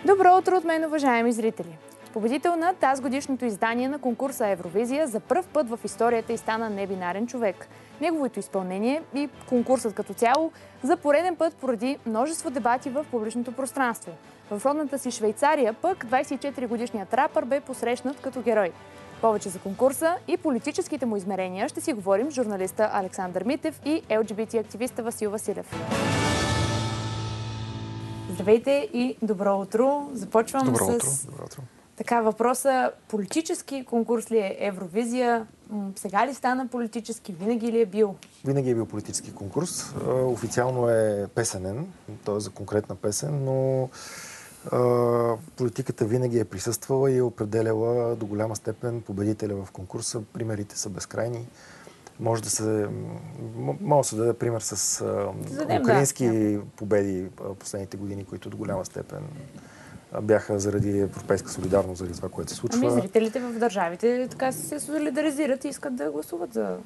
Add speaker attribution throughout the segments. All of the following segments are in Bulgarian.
Speaker 1: Добро утро от мен, уважаеми зрители! Победител на тази годишното издание на конкурса Евровизия за пръв път в историята и стана небинарен човек. Неговото изпълнение и конкурсът като цяло за пореден път поради множество дебати в публичното пространство. В родната си Швейцария пък 24-годишният рапър бе посрещнат като герой. Повече за конкурса и политическите му измерения ще си говорим с журналиста Александър Митев и LGBT-активиста Васил Василев. Здравейте и добро утро! Започвам
Speaker 2: Добро
Speaker 1: с
Speaker 2: утро.
Speaker 1: така въпроса. Политически конкурс ли е Евровизия? Сега ли стана политически? Винаги ли е бил?
Speaker 2: Винаги е бил политически конкурс. Официално е песенен, т.е. за конкретна песен, но политиката винаги е присъствала и е определяла до голяма степен победителя в конкурса. Примерите са безкрайни. Може да се даде пример с украински победи последните години, които до голяма степен бяха заради европейска солидарност, заради това, което се случва.
Speaker 1: Ами зрителите в държавите така се солидаризират и искат да гласуват за...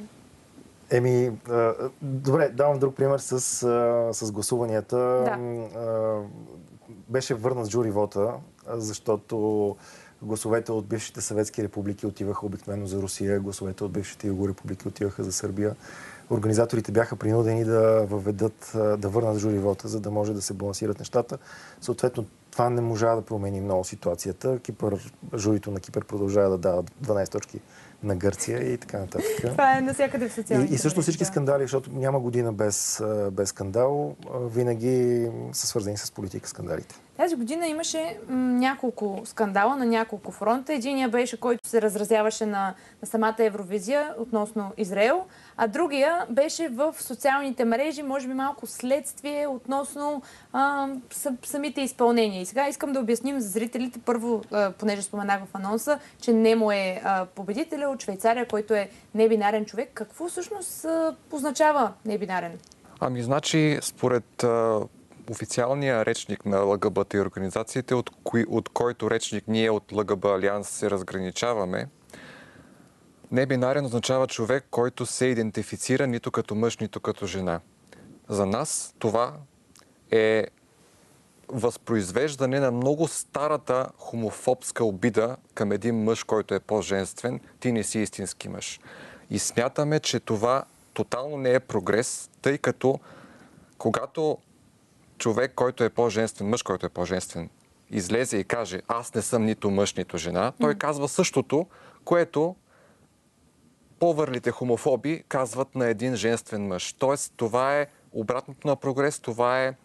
Speaker 2: Добре, давам друг пример с гласуванията.
Speaker 1: Да.
Speaker 2: Беше върнат жури вота, защото гласовете от бившите съветски републики отиваха обикновено за Русия, гласовете от бившите юго републики отиваха за Сърбия. Организаторите бяха принудени да върнат жури вота, за да може да се балансират нещата. Съответно, това не можа да промени много ситуацията. Журито на Кипър продължава да дава 12 точки на Гърция и така нататък.
Speaker 1: Това е навсякъде в социалните
Speaker 2: И също всички скандали, защото няма година без скандал, винаги са свързани с политика скандалите.
Speaker 1: Тази година имаше няколко скандала на няколко фронта. Единия беше, който се разразяваше на самата Евровизия относно Израел, а другия беше в социалните мрежи, може би малко следствие относно самите изпълнения. И сега искам да обясним за зрителите първо, понеже споменах в анонса, че Немо е победителя от Швейцария, който е небинарен човек. Какво всъщност означава небинарен?
Speaker 3: Значи, според официалния речник на ЛГБТ и организациите, от който речник ние от ЛГБ Алианс се разграничаваме, небинарен означава човек, който се идентифицира нито като мъж, нито като жена. За нас това е възпроизвеждане на много старата хомофобска обида към един мъж, който е по-женствен. Ти не си истински мъж. И смятаме, че това тотално не е прогрес, тъй като когато човек, който е по-женствен, мъж, който е по-женствен, излезе и каже, аз не съм нито мъж, нито жена, той казва същото, което по-върлите хомофоби казват на един женствен мъж. Тоест, това е обратното на прогрес, това е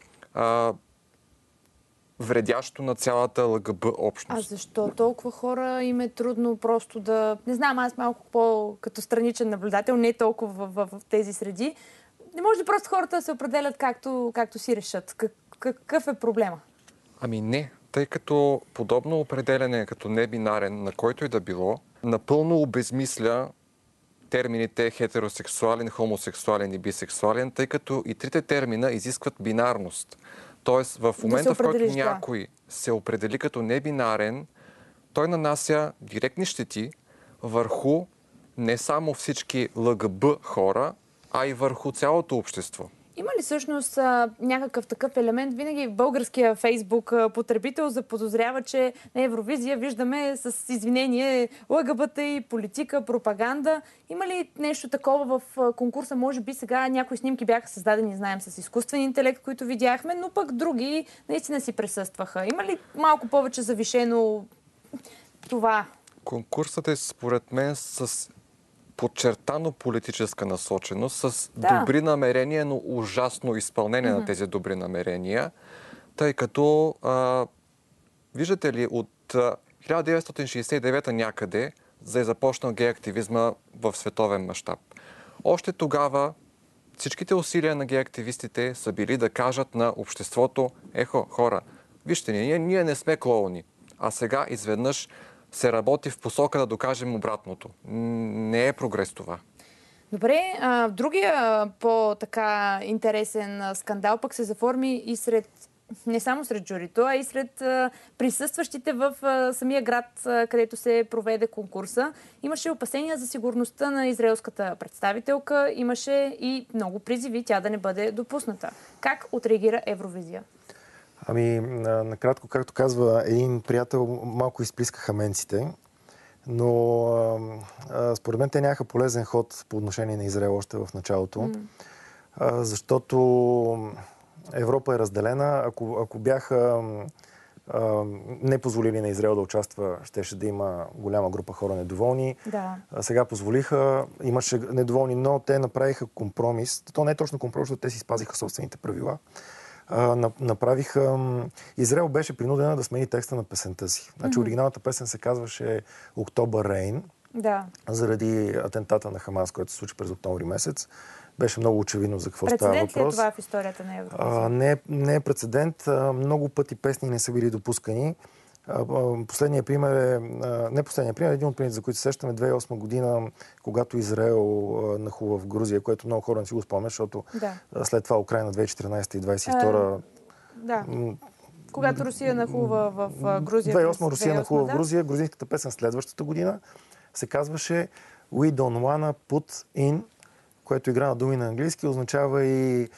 Speaker 3: вредящо на цялата ЛГБ общност.
Speaker 1: А защо толкова хора им е трудно просто да... Не знам, аз малко по-като страничен наблюдател, не толкова в тези среди. Не може ли просто хората да се определят както си решат? Какъв е проблема?
Speaker 3: Не, тъй като подобно определене като небинарен, на който и да било, напълно обезмисля термините хетеросексуален, хомосексуален и бисексуален, тъй като и трите термина изискват бинарност. Тоест, в момента, в който някой се определи като небинарен, той нанася директни щети върху не само всички ЛГБ хора, а и върху цялото общество. Има
Speaker 1: ли всъщност някакъв такъв елемент? Винаги в българския Фейсбук потребител заподозрява, че на Евровизия виждаме с извинение ЛГБТ и политика, пропаганда. Има ли нещо такова в конкурса? Може би сега някои снимки бяха създадени, знаем, с изкуствен интелект, които видяхме, но пък други наистина си присъстваха. Има ли малко повече завишено това?
Speaker 3: Конкурсът е според мен с подчертано политическа насоченост, с добри намерения, но ужасно изпълнение на тези добри намерения, тъй като, виждате ли, от 1969 някъде е започнал гей активизма в световен мащаб. Още тогава всичките усилия на гей активистите са били да кажат на обществото, хора, вижте, ние не сме клоуни, а сега изведнъж се работи в посока да докажем обратното. Не е прогрес това.
Speaker 1: Добре, другия по-така интересен скандал пък се заформи и не само сред журито, а и сред присъстващите в самия град, където се проведе конкурса. Имаше опасения за сигурността на израелската представителка, имаше и много призиви тя да не бъде допусната. Как отреагира Евровизия?
Speaker 2: Ами, накратко, както казва един приятел, малко изплискаха менците, но според мен те нямаха полезен ход по отношение на Израел още в началото, защото Европа е разделена. Ако бяха не позволили на Израел да участва, щеше да има голяма група хора недоволни.
Speaker 1: Да.
Speaker 2: Сега позволиха, имаше недоволни, но те направиха компромис. То не е точно компромис, защото те си спазиха собствените правила. Израел беше принудена да смени текста на песента си. Значи оригиналната песен се казваше October Rain, заради атентата на Хамас, който се случи през октомври месец. Беше много очевидно за какво става въпрос.
Speaker 1: Прецедент ли е това в историята на Евровизия?
Speaker 2: Не е прецедент. Много пъти песни не са били допускани. Последният пример един от примерите, за които се сещаме, 2008 година, когато Израел нахлу в Грузия, което много хора не си го спомнят, защото след това Украйна 2014 и 2022...
Speaker 1: Когато Русия нахлува в Грузия.
Speaker 2: 2008 Русия нахлува в Грузия. Грузинската песен следващата година се казваше We don't wanna put in, което игра на думи на английски, означава и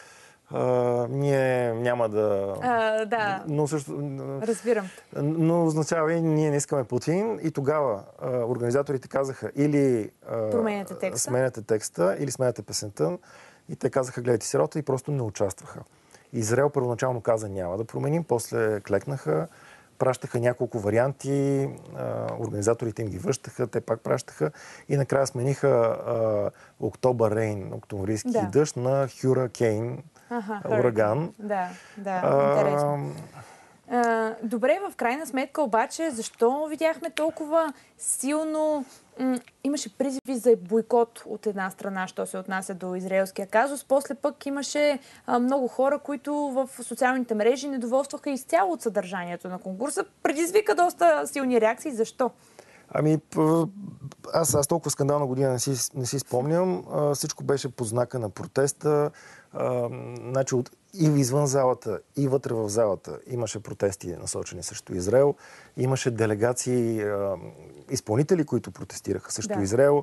Speaker 2: ние няма да...
Speaker 1: Да,
Speaker 2: но също,
Speaker 1: разбирам.
Speaker 2: Но означава и ние не искаме Путин. И тогава организаторите казаха или сменяте текста, или сменяте песента. И те казаха, гледайте сирота, и просто не участваха. Израел първоначално каза, няма да променим, после клекнаха, пращаха няколко варианти, организаторите им ги връщаха, те пак пращаха и накрая смениха October Rain, октомврийски дъжд, на Hurricane, ураган.
Speaker 1: Да, интересно. Добре, в крайна сметка обаче, защо видяхме толкова силно... Имаше призиви за бойкот от една страна, що се отнася до израелския казус. После пък имаше много хора, които в социалните мрежи недоволстваха изцяло от съдържанието на конкурса. Предизвика доста силни реакции. Защо?
Speaker 2: Ами, аз толкова скандална година не си спомням. Всичко беше под знака на протеста. Значи, и извън залата, и вътре в залата имаше протести насочени срещу Израел. Имаше делегации, изпълнители, които протестираха срещу Израел.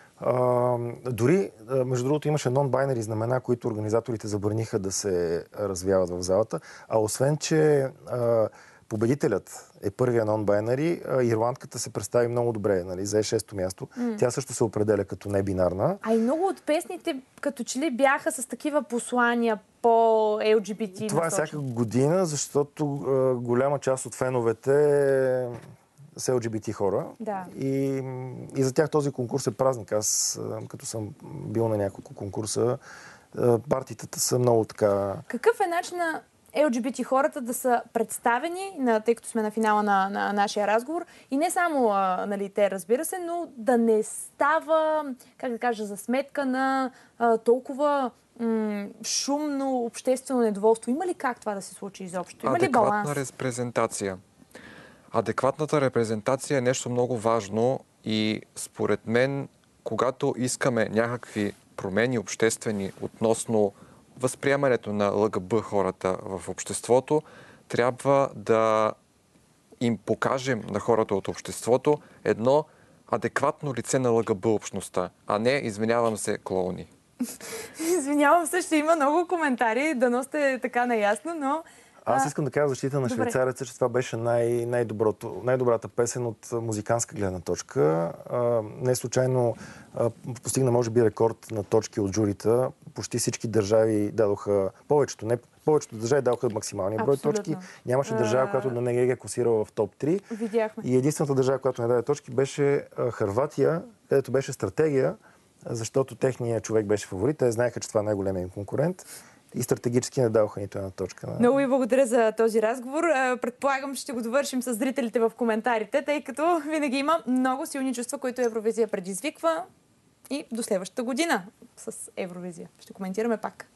Speaker 2: Дори, между другото, имаше нон-байнери знамена, които организаторите забраниха да се развяват в залата. А освен, че победителят е първия нон-байнери, ирландката се представи много добре, нали, зае 6-то място. Тя също се определя като небинарна.
Speaker 1: А и много от песните като че ли бяха с такива послания по LGBT.
Speaker 2: Това е всяка година, защото голяма част от феновете са LGBT хора.
Speaker 1: Да.
Speaker 2: И за тях този конкурс е празник. Аз, като съм бил на няколко конкурса, партиите са много така...
Speaker 1: Какъв е начин на LGBT хората да са представени, тъй като сме на финала на нашия разговор, и не само нали, те, разбира се, но да не става, как да кажа, за сметка на толкова шумно обществено недоволство? Има ли как това да се случи изобщо? Има ли баланс?
Speaker 3: Адекватна репрезентация. Адекватната репрезентация е нещо много важно и според мен, когато искаме някакви промени обществени относно възприемането на ЛГБ хората в обществото, трябва да им покажем на хората от обществото едно адекватно лице на ЛГБ общността, а не, извинявам се, клоуни.
Speaker 1: Извинявам се, ще има много коментари, дано сте така наясно, но...
Speaker 2: Аз искам да кажа защита на швейцареца, че това беше най-добрата песен от музикантска гледна точка. Не случайно постигна, може би, рекорд на точки от журита. Почти всички държави дадоха, повечето държави дадоха максималния брой точки. Нямаше държава, която да не е класирала в топ 3.
Speaker 1: Видяхме.
Speaker 2: И единствената държава, която не даде точки, беше Хърватия, където беше стратегия, защото техният човек беше фаворит. Те знаеха, че това е най-големият им конкурент. И стратегически не даваха нито една точка.
Speaker 1: Много ви благодаря за този разговор. Предполагам, ще го довършим с зрителите в коментарите, тъй като винаги има много силни чувства, които Евровизия предизвиква. И до следващата година с Евровизия. Ще коментираме пак.